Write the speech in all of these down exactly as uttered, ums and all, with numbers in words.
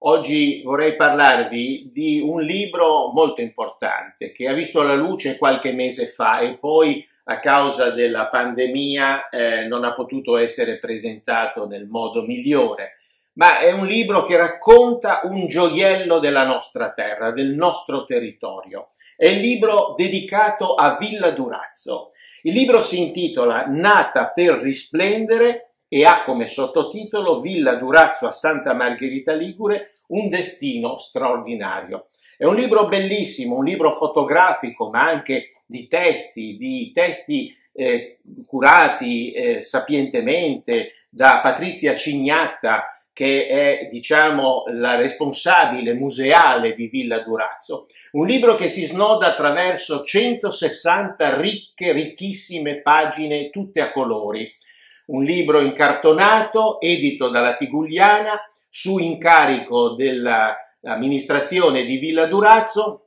Oggi vorrei parlarvi di un libro molto importante che ha visto la luce qualche mese fa e poi a causa della pandemia eh, non ha potuto essere presentato nel modo migliore, ma è un libro che racconta un gioiello della nostra terra, del nostro territorio. È il libro dedicato a Villa Durazzo. Il libro si intitola Nata per risplendere e ha come sottotitolo Villa Durazzo a Santa Margherita Ligure, un destino straordinario. È un libro bellissimo, un libro fotografico, ma anche di testi, di testi eh, curati eh, sapientemente da Patrizia Cignatta, che è, diciamo, la responsabile museale di Villa Durazzo. Un libro che si snoda attraverso centosessanta ricche, ricchissime pagine, tutte a colori. Un libro incartonato, edito dalla Tigugliana, su incarico dell'amministrazione di Villa Durazzo,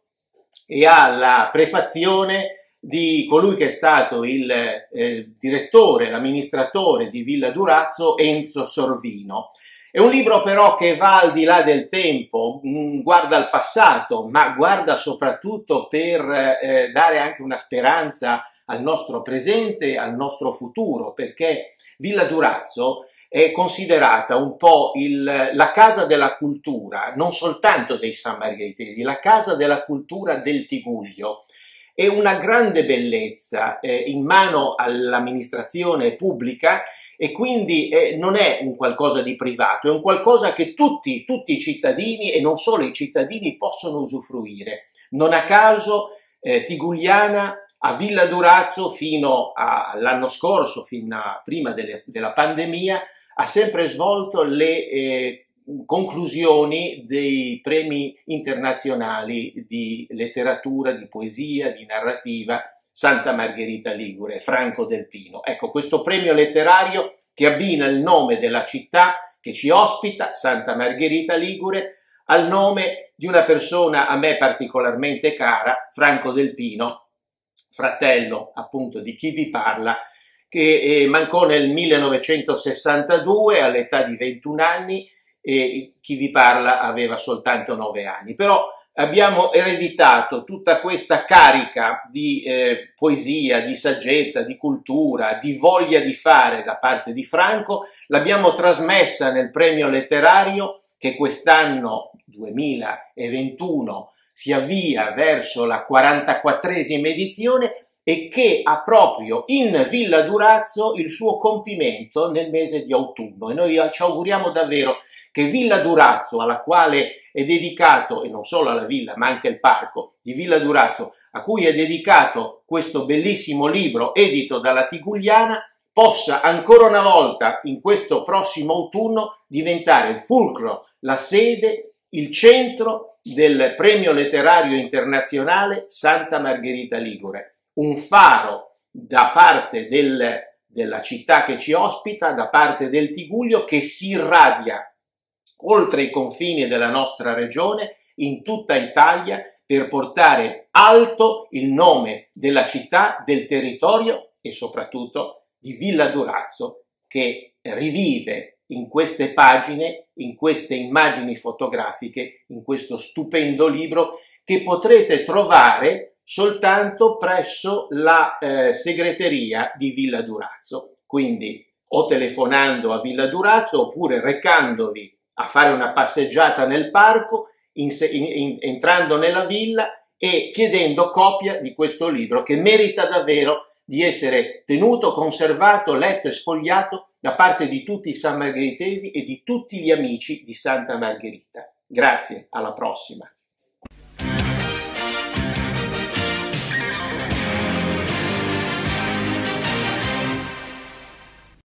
e ha la prefazione di colui che è stato il eh, direttore, l'amministratore di Villa Durazzo, Enzo Sorvino. È un libro però che va al di là del tempo, mh, guarda al passato, ma guarda soprattutto per eh, dare anche una speranza al nostro presente, al nostro futuro, perché Villa Durazzo è considerata un po' il, la casa della cultura, non soltanto dei sammargheritesi, la casa della cultura del Tigullio. È una grande bellezza eh, in mano all'amministrazione pubblica e quindi eh, non è un qualcosa di privato, è un qualcosa che tutti, tutti i cittadini e non solo i cittadini possono usufruire. Non a caso eh, Tigugliana a Villa Durazzo fino all'anno scorso, fino a prima delle, della pandemia, ha sempre svolto le eh, conclusioni dei premi internazionali di letteratura, di poesia, di narrativa Santa Margherita Ligure, Franco Del Pino. Ecco, questo premio letterario che abbina il nome della città che ci ospita, Santa Margherita Ligure, al nome di una persona a me particolarmente cara, Franco Del Pino, fratello appunto di chi vi parla, che eh, mancò nel millenovecentosessantadue all'età di ventuno anni e chi vi parla aveva soltanto nove anni. Però abbiamo ereditato tutta questa carica di eh, poesia, di saggezza, di cultura, di voglia di fare da parte di Franco, l'abbiamo trasmessa nel premio letterario che quest'anno duemilaventuno si avvia verso la quarantaquattresima edizione e che ha proprio in Villa Durazzo il suo compimento nel mese di autunno. E noi ci auguriamo davvero che Villa Durazzo, alla quale è dedicato, e non solo alla villa, ma anche il parco di Villa Durazzo, a cui è dedicato questo bellissimo libro edito dalla Tigugliana, possa ancora una volta in questo prossimo autunno diventare il fulcro, la sede, il centro del premio letterario internazionale Santa Margherita Ligure, un faro da parte del, della città che ci ospita, da parte del Tigullio, che si irradia oltre i confini della nostra regione, in tutta Italia, per portare alto il nome della città, del territorio e soprattutto di Villa Durazzo, che rivive in queste pagine, in queste immagini fotografiche, in questo stupendo libro che potrete trovare soltanto presso la eh, segreteria di Villa Durazzo. Quindi o telefonando a Villa Durazzo oppure recandovi a fare una passeggiata nel parco, in, in, in, entrando nella villa e chiedendo copia di questo libro che merita davvero di essere tenuto, conservato, letto e sfogliato da parte di tutti i sammargheritesi e di tutti gli amici di Santa Margherita. Grazie, alla prossima.